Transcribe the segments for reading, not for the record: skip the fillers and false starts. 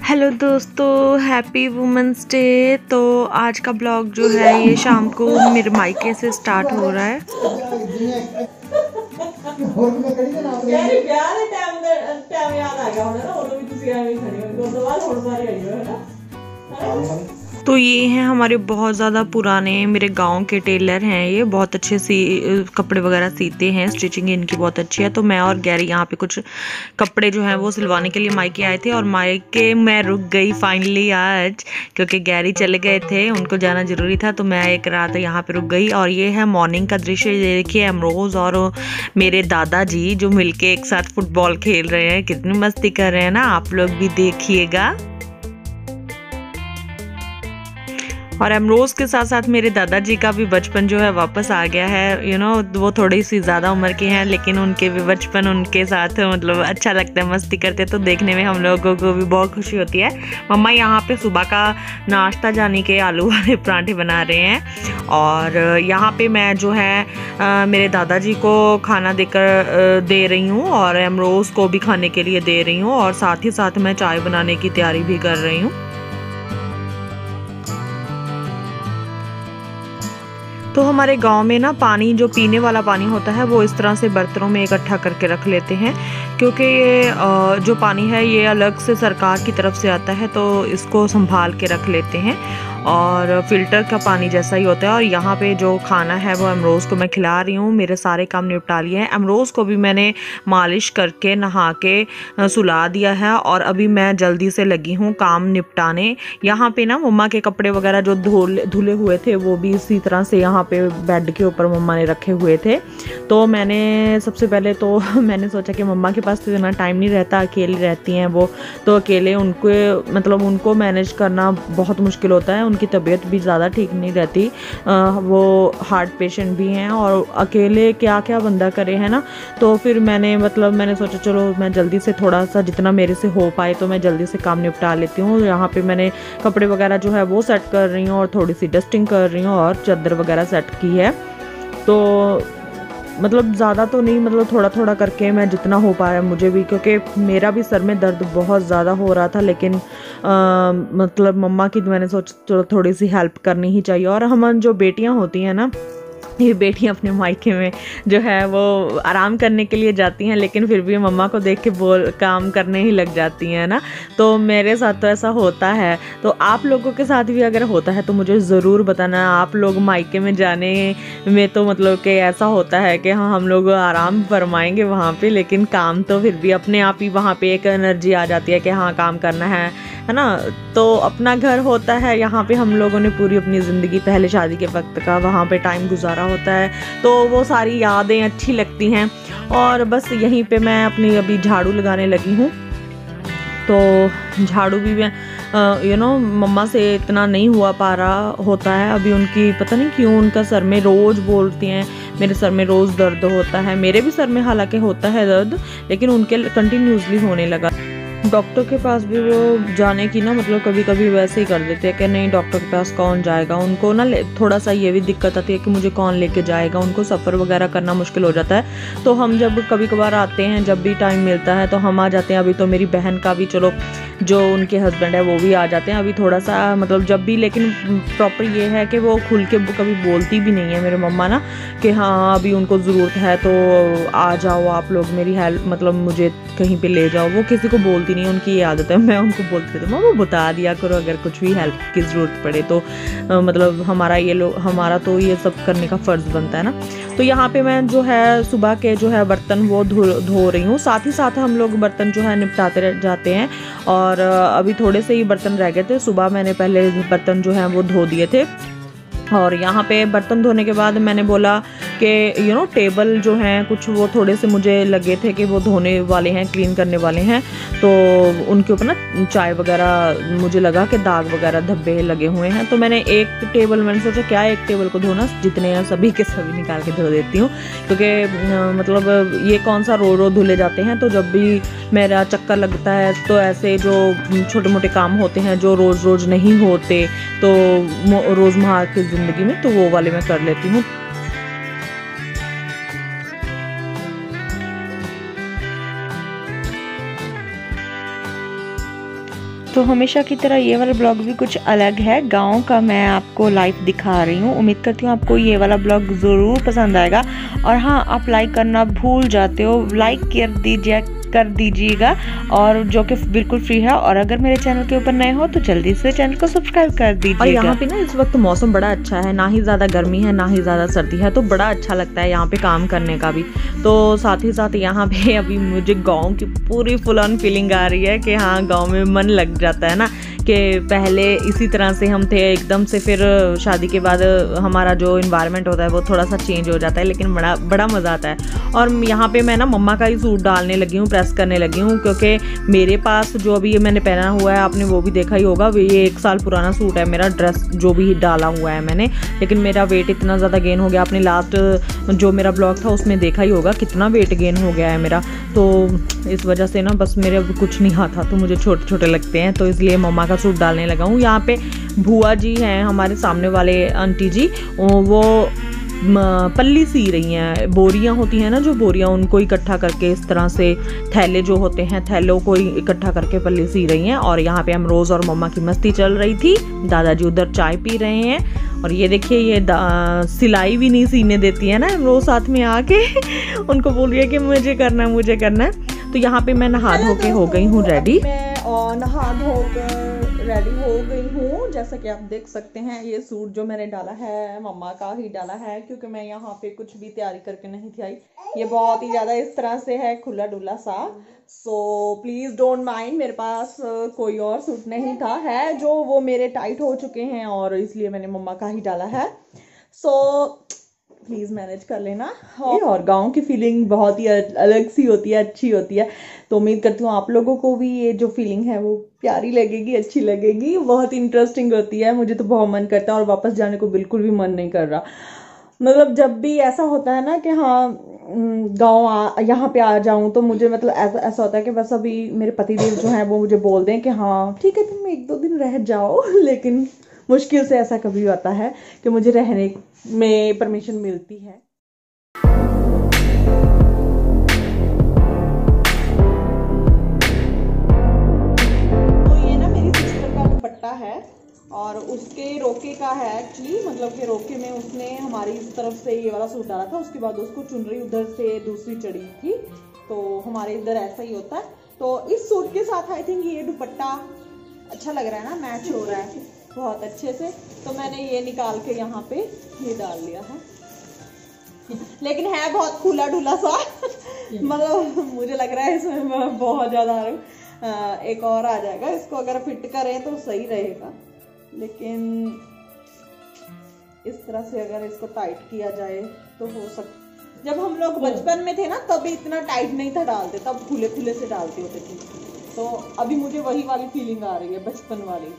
Hello दोस्तों, happy women's day. तो आज का ब्लॉग जो है ये शाम को मेरे मायके से स्टार्ट हो रहा है। तो ये हैं हमारे बहुत ज़्यादा पुराने मेरे गांव के टेलर हैं। ये बहुत अच्छे कपड़े वगैरह सीते हैं, स्टिचिंग इनकी बहुत अच्छी है। तो मैं और गैरी यहाँ पे कुछ कपड़े जो हैं वो सिलवाने के लिए मायके आए थे और मायके मैं रुक गई फाइनली आज, क्योंकि गैरी चले गए थे, उनको जाना ज़रूरी था। तो मैं एक रात यहाँ पे रुक गई। और ये है मॉर्निंग का दृश्य। ये देखिए अमरोज़ और मेरे दादाजी जो मिलके एक साथ फुटबॉल खेल रहे हैं, कितनी मस्ती कर रहे हैं ना। आप लोग भी देखिएगा। और अमरोज़ के साथ साथ मेरे दादाजी का भी बचपन जो है वापस आ गया है। वो थोड़ी सी ज़्यादा उम्र के हैं, लेकिन उनके भी बचपन उनके साथ मतलब अच्छा लगता है, मस्ती करते तो देखने में हम लोगों को भी बहुत खुशी होती है। मम्मा यहाँ पे सुबह का नाश्ता जाने के आलू वाले पराठे बना रहे हैं। और यहाँ पे मैं जो है मेरे दादाजी को खाना दे रही हूँ और अमरोज़ को भी खाने के लिए दे रही हूँ, और साथ ही साथ मैं चाय बनाने की तैयारी भी कर रही हूँ। तो हमारे गांव में ना पानी, जो पीने वाला पानी होता है, वो इस तरह से बर्तनों में इकट्ठा करके रख लेते हैं, क्योंकि ये जो पानी है ये अलग से सरकार की तरफ से आता है, तो इसको संभाल के रख लेते हैं। और फिल्टर का पानी जैसा ही होता है। और यहाँ पे जो खाना है वो अमरोज़ को मैं खिला रही हूँ। मेरे सारे काम निपटा लिए हैं। अमरोज़ को भी मैंने मालिश करके नहा के सुला दिया है और अभी मैं जल्दी से लगी हूँ काम निपटाने। यहाँ पे ना मम्मा के कपड़े वगैरह जो धुले हुए थे वो भी इसी तरह से यहाँ पे बेड के ऊपर मम्मा ने रखे हुए थे। तो मैंने सबसे पहले तो मैंने सोचा कि मम्मा के पास तो इतना टाइम नहीं रहता, अकेली रहती हैं वो, तो अकेले उनको मैनेज करना बहुत मुश्किल होता है। उनकी तबीयत भी ज़्यादा ठीक नहीं रहती, वो हार्ट पेशेंट भी हैं, और अकेले क्या क्या बंदा करे, है ना। तो फिर मैंने सोचा चलो मैं जल्दी से थोड़ा सा जितना मेरे से हो पाए तो मैं जल्दी से काम निपटा लेती हूँ। यहाँ पे मैंने कपड़े वगैरह जो है वो सेट कर रही हूँ और थोड़ी सी डस्टिंग कर रही हूँ और चादर वगैरह सेट की है। तो मतलब ज़्यादा तो नहीं, मतलब थोड़ा थोड़ा करके मैं जितना हो पाया मुझे भी, क्योंकि मेरा भी सर में दर्द बहुत ज़्यादा हो रहा था। लेकिन मतलब मम्मा की मैंने सोचा थोड़ी सी हेल्प करनी ही चाहिए। और हम जो बेटियां होती हैं ना, ये बेटियां अपने मायके में जो है वो आराम करने के लिए जाती हैं, लेकिन फिर भी मम्मा को देख के काम करने ही लग जाती हैं ना। तो मेरे साथ तो ऐसा होता है। तो आप लोगों के साथ भी अगर होता है तो मुझे ज़रूर बताना। आप लोग मायके में जाने में तो मतलब कि ऐसा होता है कि हाँ हम लोग आराम फरमाएंगे वहाँ पे, लेकिन काम तो फिर भी अपने आप ही वहाँ पे एक एनर्जी आ जाती है कि हाँ काम करना है ना। तो अपना घर होता है, यहाँ पे हम लोगों ने पूरी अपनी ज़िंदगी पहले शादी के वक्त का वहाँ पे टाइम गुजारा होता है, तो वो सारी यादें अच्छी लगती हैं। और बस यहीं पे मैं अपनी अभी झाड़ू लगाने लगी हूँ। तो झाड़ू भी मैं मम्मा से इतना नहीं हुआ पा रहा होता है अभी। उनकी पता नहीं क्यों उनका सर में रोज़ बोलती हैं, मेरे सर में रोज़ दर्द होता है। मेरे भी सर में हालांकि होता है दर्द, लेकिन उनके कंटिन्यूसली होने लगा। डॉक्टर के पास भी वो जाने की ना मतलब कभी कभी वैसे ही कर देते हैं कि नहीं डॉक्टर के पास कौन जाएगा। उनको ना थोड़ा सा ये भी दिक्कत आती है कि मुझे कौन लेके जाएगा, उनको सफ़र वगैरह करना मुश्किल हो जाता है। तो हम जब कभी कभार आते हैं, जब भी टाइम मिलता है तो हम आ जाते हैं। अभी तो मेरी बहन का भी, चलो जो उनके हस्बैंड है वो भी आ जाते हैं अभी थोड़ा सा, मतलब जब भी। लेकिन प्रॉपर ये है कि वो खुल के कभी बोलती भी नहीं है मेरे मम्मा ना कि हाँ अभी उनको ज़रूरत है तो आ जाओ आप लोग, मेरी हेल्प मतलब मुझे कहीं पे ले जाओ। वो किसी को बोलती नहीं, उनकी ये आदत है। मैं उनको बोलती थी मम्मा बता दिया करो अगर कुछ भी हेल्प की ज़रूरत पड़े तो। मतलब हमारा तो ये सब करने का फ़र्ज़ बनता है ना। तो यहाँ पे मैं जो है सुबह के जो है बर्तन वो धो रही हूँ। साथ ही साथ हम लोग बर्तन जो है निपटाते जाते हैं। और अभी थोड़े से ही बर्तन रह गए थे। सुबह मैंने पहले बर्तन जो हैं वो धो दिए थे। और यहाँ पे बर्तन धोने के बाद मैंने बोला कि टेबल जो हैं कुछ वो थोड़े से मुझे लगे थे कि वो धोने वाले हैं, क्लीन करने वाले हैं। तो उनके ऊपर ना चाय वगैरह मुझे लगा कि दाग वगैरह धब्बे लगे हुए हैं। तो मैंने मैंने सोचा क्या एक टेबल को धोना, जितने हैं सभी के सभी निकाल के धो देती हूँ, क्योंकि मतलब ये कौन सा रो धुले जाते हैं। तो जब भी मेरा चक्कर लगता है तो ऐसे जो छोटे मोटे काम होते हैं जो रोज़ रोज़ नहीं होते तो रोज़मर्रा की ज़िंदगी में, तो वो वाले मैं कर लेती हूँ। तो हमेशा की तरह ये वाला ब्लॉग भी कुछ अलग है, गांव का मैं आपको लाइव दिखा रही हूँ। उम्मीद करती हूँ आपको ये वाला ब्लॉग ज़रूर पसंद आएगा। और हाँ, आप लाइक करना भूल जाते हो, लाइक कर दीजिएगा, और जो कि बिल्कुल फ्री है। और अगर मेरे चैनल के ऊपर नए हो तो जल्दी से चैनल को सब्सक्राइब कर दीजिएगा। और यहाँ पे ना इस वक्त मौसम बड़ा अच्छा है, ना ही ज़्यादा गर्मी है ना ही ज़्यादा सर्दी है, तो बड़ा अच्छा लगता है यहाँ पे काम करने का भी। तो साथ ही साथ यहाँ पे अभी मुझे गाँव की पूरी फुल ऑन फीलिंग आ रही है कि हाँ, गाँव में मन लग जाता है ना, कि पहले इसी तरह से हम थे, एकदम से फिर शादी के बाद हमारा जो इन्वायरमेंट होता है वो थोड़ा सा चेंज हो जाता है, लेकिन बड़ा मज़ा आता है। और यहाँ पे मैं ना मम्मा का ही सूट डालने लगी हूँ, प्रेस करने लगी हूँ, क्योंकि मेरे पास जो अभी ये मैंने पहना हुआ है, आपने वो भी देखा ही होगा, ये 1 साल पुराना सूट है मेरा, ड्रेस जो भी डाला हुआ है मैंने, लेकिन मेरा वेट इतना ज़्यादा गेन हो गया। आपने लास्ट जो मेरा ब्लॉग था उसमें देखा ही होगा कितना वेट गेन हो गया है मेरा। तो इस वजह से ना बस मेरे अब कुछ नहीं आता, तो मुझे छोटे छोटे लगते हैं, तो इसलिए मम्मा का सूट डालने लगा हूँ। यहाँ पे भुआ जी हैं हमारे सामने वाले आंटी जी, वो पल्ली सी रही हैं, बोरियां होती हैं ना, जो बोरियां, उनको इकट्ठा करके इस तरह से थैले जो होते हैं, थैलों को इकट्ठा करके पल्ली सी रही हैं। और यहाँ पे अमरोज़ और मम्मा की मस्ती चल रही थी, दादाजी उधर चाय पी रहे हैं। और ये देखिए, ये सिलाई भी नहीं सीने देती है ना, रोज़ साथ में आके उनको बोल रही है कि मुझे करना है। तो यहाँ पे मैं नहा धो के हो गई हूँ रेडी, और नहा धो कर रेडी हो गई हूँ। जैसा कि आप देख सकते हैं, ये सूट जो मैंने डाला है मम्मा का ही डाला है, क्योंकि मैं यहाँ पे कुछ भी तैयारी करके नहीं थी आई। ये बहुत ही ज़्यादा इस तरह से है, खुला डुला सा, सो प्लीज़ डोंट माइंड। मेरे पास कोई और सूट नहीं था, है जो वो मेरे टाइट हो चुके हैं, और इसलिए मैंने मम्मा का ही डाला है। सो प्लीज़ मैनेज कर लेना। और गांव की फीलिंग बहुत ही अलग सी होती है, अच्छी होती है। तो उम्मीद करती हूँ आप लोगों को भी ये जो फीलिंग है वो प्यारी लगेगी, अच्छी लगेगी, बहुत इंटरेस्टिंग होती है। मुझे तो बहुत मन करता है, और वापस जाने को बिल्कुल भी मन नहीं कर रहा। मतलब जब भी ऐसा होता है ना कि हाँ, गाँव यहाँ पे आ जाऊँ, तो मुझे मतलब ऐसा होता है कि बस अभी मेरे पतिदेव जो हैं वो मुझे बोल दें कि हाँ ठीक है, तुम 1-2 दिन रह जाओ। लेकिन मुश्किल से ऐसा कभी होता है कि मुझे रहने में परमिशन मिलती है। तो ये ना मेरी सिस्टर का दुपट्टा है, और उसके रोके का है एक्चुअली, मतलब कि रोके में उसने हमारी इस तरफ से ये वाला सूट डाला था, उसके बाद उसको चुनरी उधर से दूसरी चढ़ी थी। तो हमारे इधर ऐसा ही होता है। तो इस सूट के साथ आई थिंक ये दुपट्टा अच्छा लग रहा है ना, मैच हो रहा है बहुत अच्छे से। तो मैंने ये निकाल के यहाँ पे ये डाल लिया है, लेकिन है बहुत खुला ढुला सा। मतलब मुझे लग रहा है इसमें मैं बहुत ज्यादा आ रही हूँ, एक और आ जाएगा। इसको अगर फिट करें तो सही रहेगा, लेकिन इस तरह से अगर इसको टाइट किया जाए तो हो सकता। जब हम लोग बचपन में थे ना, तब इतना टाइट नहीं था डालते, तब खुले खुले से डालते होते थे। तो अभी मुझे वही वाली फीलिंग आ रही है, बचपन वाली।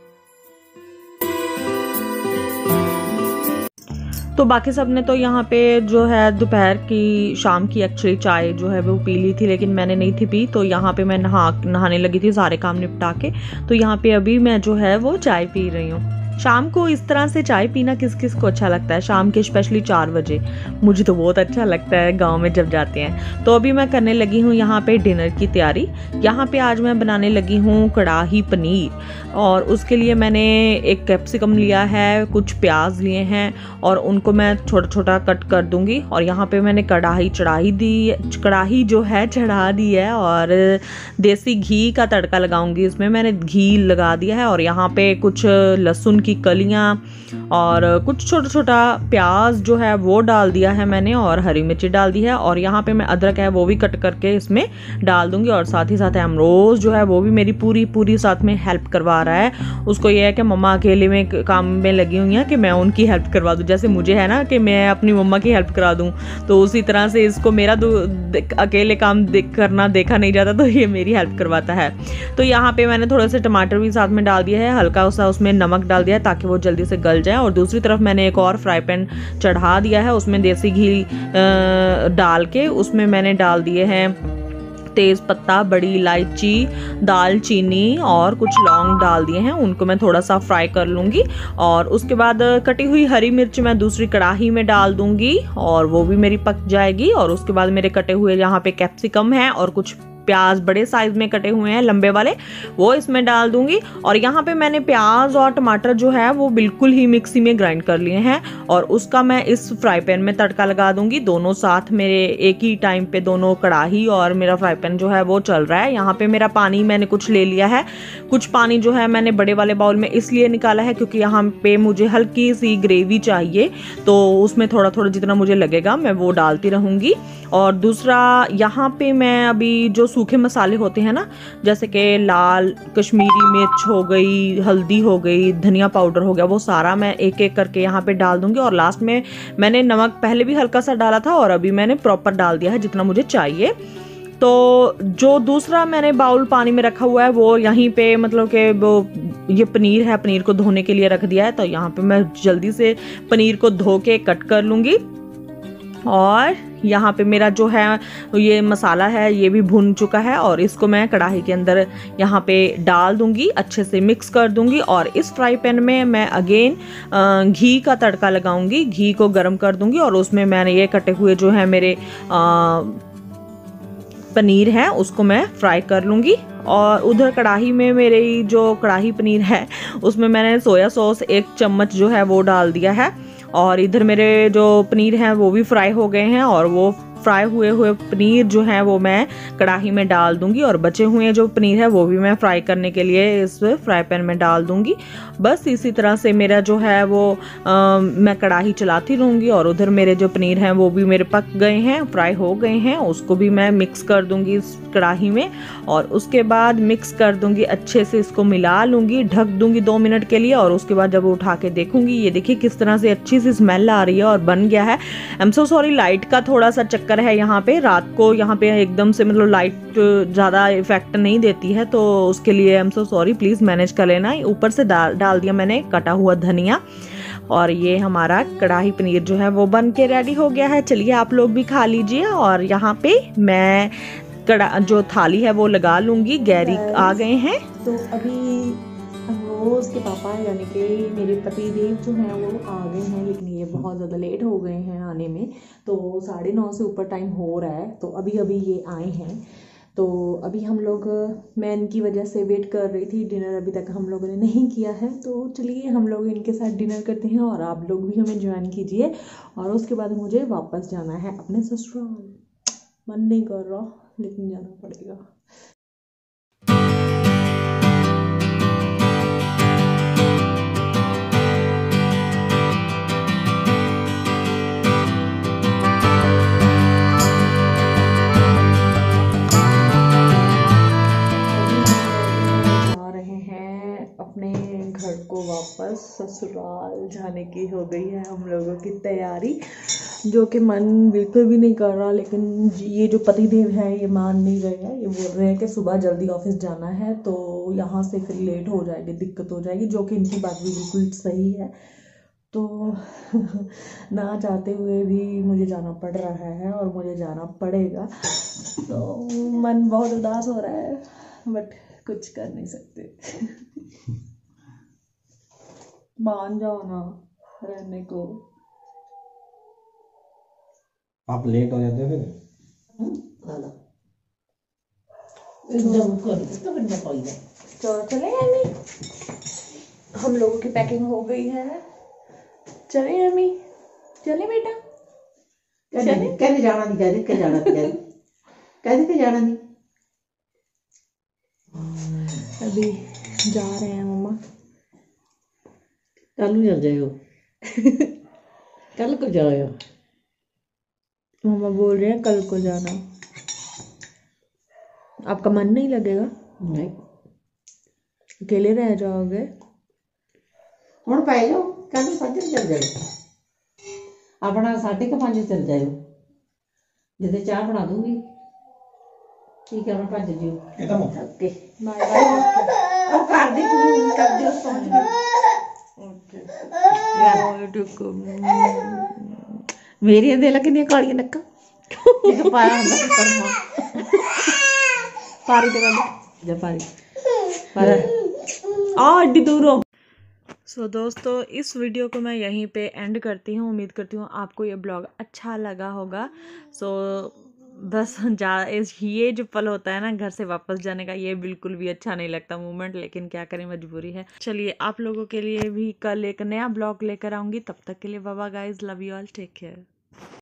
तो बाकी सब ने तो यहाँ पे जो है दोपहर की, शाम की एक्चुअली चाय जो है वो पी ली थी, लेकिन मैंने नहीं थी पी। तो यहाँ पे मैं नहाने लगी थी सारे काम निपटा के। तो यहाँ पे अभी मैं जो है वो चाय पी रही हूँ। शाम को इस तरह से चाय पीना किस किस को अच्छा लगता है, शाम के स्पेशली 4 बजे। मुझे तो बहुत अच्छा लगता है गांव में जब जाते हैं। तो अभी मैं करने लगी हूँ यहाँ पे डिनर की तैयारी। यहाँ पे आज मैं बनाने लगी हूँ कढ़ाई पनीर, और उसके लिए मैंने एक कैप्सिकम लिया है, कुछ प्याज लिए हैं, और उनको मैं छोटा छोटा कट कर दूँगी। और यहाँ पर मैंने कढ़ाई जो है चढ़ा दी है, और देसी घी का तड़का लगाऊंगी इसमें। मैंने घी लगा दिया है, और यहाँ पे कुछ लहसुन की कलियां और कुछ छोटा छोटा प्याज जो है वो डाल दिया है मैंने, और हरी मिर्ची डाल दी है। और यहाँ पे मैं अदरक है वो भी कट करके इसमें डाल दूंगी। और साथ ही साथ अमरोज़ जो है वो भी मेरी पूरी साथ में हेल्प करवा रहा है। उसको ये है कि मम्मा अकेले में काम में लगी हुई हैं कि मैं उनकी हेल्प करवा दूँ, जैसे मुझे है ना कि मैं अपनी मम्मा की हेल्प करा दूँ। तो उसी तरह से इसको मेरा अकेले काम करना देखा नहीं जाता, तो ये मेरी हेल्प करवाता है। तो यहाँ पे मैंने थोड़े से टमाटर भी साथ में डाल दिया है, हल्का सा उसमें नमक डाल दिया है ताकि वो जल्दी से गल जाए। और दूसरी तरफ मैंने एक और फ्राई पैन चढ़ा दिया है, उसमें देसी घी डाल के उसमें मैंने डाल दिए हैं तेज पत्ता, बड़ी इलायची, दालचीनी और कुछ लौंग डाल दिए हैं। उनको मैं थोड़ा सा फ्राई कर लूँगी, और उसके बाद कटी हुई हरी मिर्च मैं दूसरी कढ़ाई में डाल दूँगी, और वो भी मेरी पक जाएगी। और उसके बाद मेरे कटे हुए यहाँ पे कैप्सिकम है और कुछ प्याज बड़े साइज में कटे हुए हैं लंबे वाले, वो इसमें डाल दूंगी। और यहाँ पे मैंने प्याज और टमाटर जो है वो बिल्कुल ही मिक्सी में ग्राइंड कर लिए हैं और उसका मैं इस फ्राई पैन में तड़का लगा दूंगी। दोनों साथ मेरे एक ही टाइम पे दोनों कढ़ाई और मेरा फ्राई पैन जो है वो चल रहा है। यहाँ पे मेरा पानी मैंने कुछ ले लिया है, कुछ पानी जो है मैंने बड़े वाले बाउल में इसलिए निकाला है क्योंकि यहाँ पे मुझे हल्की सी ग्रेवी चाहिए, तो उसमें थोड़ा थोड़ा जितना मुझे लगेगा मैं वो डालती रहूँगी। और दूसरा यहाँ पे मैं अभी जो सूखे मसाले होते हैं ना, जैसे कि लाल कश्मीरी मिर्च हो गई, हल्दी हो गई, धनिया पाउडर हो गया, वो सारा मैं एक एक करके यहाँ पे डाल दूंगी। और लास्ट में मैंने नमक पहले भी हल्का सा डाला था और अभी मैंने प्रॉपर डाल दिया है जितना मुझे चाहिए। तो जो दूसरा मैंने बाउल पानी में रखा हुआ है वो यहीं पे मतलब कि वो ये पनीर है, पनीर को धोने के लिए रख दिया है। तो यहाँ पे मैं जल्दी से पनीर को धो के कट कर लूँगी। और यहाँ पे मेरा जो है ये मसाला है ये भी भुन चुका है और इसको मैं कढ़ाई के अंदर यहाँ पे डाल दूंगी, अच्छे से मिक्स कर दूंगी। और इस फ्राई पैन में मैं अगेन घी का तड़का लगाऊंगी, घी को गर्म कर दूंगी और उसमें मैंने ये कटे हुए जो है मेरे पनीर है उसको मैं फ्राई कर लूँगी। और उधर कढ़ाई में मेरी जो कढ़ाई पनीर है उसमें मैंने सोया सॉस 1 चम्मच जो है वो डाल दिया है। और इधर मेरे जो पनीर हैं वो भी फ्राई हो गए हैं और वो फ्राई हुए पनीर जो है वो मैं कढ़ाई में डाल दूंगी और बचे हुए जो पनीर है वो भी मैं फ्राई करने के लिए इस फ्राई पैन में डाल दूंगी। बस इसी तरह से मेरा जो है वो मैं कढ़ाई चलाती रहूँगी। और उधर मेरे जो पनीर हैं वो भी मेरे पक गए हैं, फ्राई हो गए हैं, उसको भी मैं मिक्स कर दूंगी इस कढ़ाई में। और उसके बाद मिक्स कर दूंगी, अच्छे से इसको मिला लूँगी, ढक दूंगी 2 मिनट के लिए। और उसके बाद जब उठा के देखूंगी, ये देखिए किस तरह से अच्छी सी स्मेल आ रही है और बन गया है। I am so sorry, light का थोड़ा सा चक्कर है यहाँ पे, रात को यहाँ पे एकदम से मतलब लाइट ज़्यादा इफेक्ट नहीं देती है, तो उसके लिए I am so sorry, please manage कर लेना। ऊपर से डाल दिया मैंने कटा हुआ धनिया। और ये हमारा कढ़ाई पनीर जो है वो बन के रेडी हो गया है। चलिए आप लोग भी खा लीजिए। और यहाँ पे मैं जो थाली है वो लगा लूँगी, गैरी आ गए हैं। तो अभी रोज़ के पापा यानी कि मेरे पति देव जो हैं वो आ गए हैं, लेकिन ये बहुत ज़्यादा लेट हो गए हैं आने में। तो 9:30 से ऊपर टाइम हो रहा है, तो अभी ये आए हैं। तो अभी हम लोग, मैं इनकी वजह से वेट कर रही थी, डिनर अभी तक हम लोगों ने नहीं किया है। तो चलिए हम लोग इनके साथ डिनर करते हैं और आप लोग भी हमें ज्वाइन कीजिए। और उसके बाद मुझे वापस जाना है अपने ससुराल। मन नहीं कर रहा लेकिन जाना पड़ेगा। घर को वापस ससुराल जाने की हो गई है हम लोगों की तैयारी, जो कि मन बिल्कुल भी नहीं कर रहा। लेकिन ये जो पति देव है ये मान नहीं रहे हैं, ये बोल रहे हैं कि सुबह जल्दी ऑफिस जाना है, तो यहाँ से फिर लेट हो जाएगी, दिक्कत हो जाएगी, जो कि इनकी बात भी बिल्कुल सही है। तो ना चाहते हुए भी मुझे जाना पड़ रहा है और मुझे जाना पड़ेगा। तो मन बहुत उदास हो रहा है, बट कुछ कर नहीं सकते। मान जाओ ना रहने को। आप लेट हो जाते फिर तो चले अम्मी, हम लोगों की पैकिंग हो गई है। चले अम्मी, चले बेटा, कहते जाना नहीं, कहते जाना नहीं। अभी जा रहे हैं मम्मा। कल चल जाओ। कल को जाओ। मम्मा बोल रहे हैं कल को जाना। आपका मन नहीं लगेगा? नहीं, अकेले रह जाओगे। हुण पै जाओ, कल साढ़े चल जाओ, अपना 5:30 चल जाओ, जिद्दे चाह बना दूंगी। ठीक है, मैं भज जियो। Okay bye bye. और कर दी फोन कर दियो फोन। मेरी दे कितनी कालियां नक्का एक पाया पारी जा पारी एड्डी दूर हो। सो दोस्तों, इस वीडियो को मैं यहीं पे एंड करती हूँ। उम्मीद करती हूँ आपको ये ब्लॉग अच्छा लगा होगा। सो बस ये जो पल होता है ना घर से वापस जाने का, ये बिल्कुल भी अच्छा नहीं लगता मोमेंट, लेकिन क्या करें, मजबूरी है। चलिए आप लोगों के लिए भी कल एक नया ब्लॉग लेकर आऊंगी, तब तक के लिए bye bye guys, love you all, take care.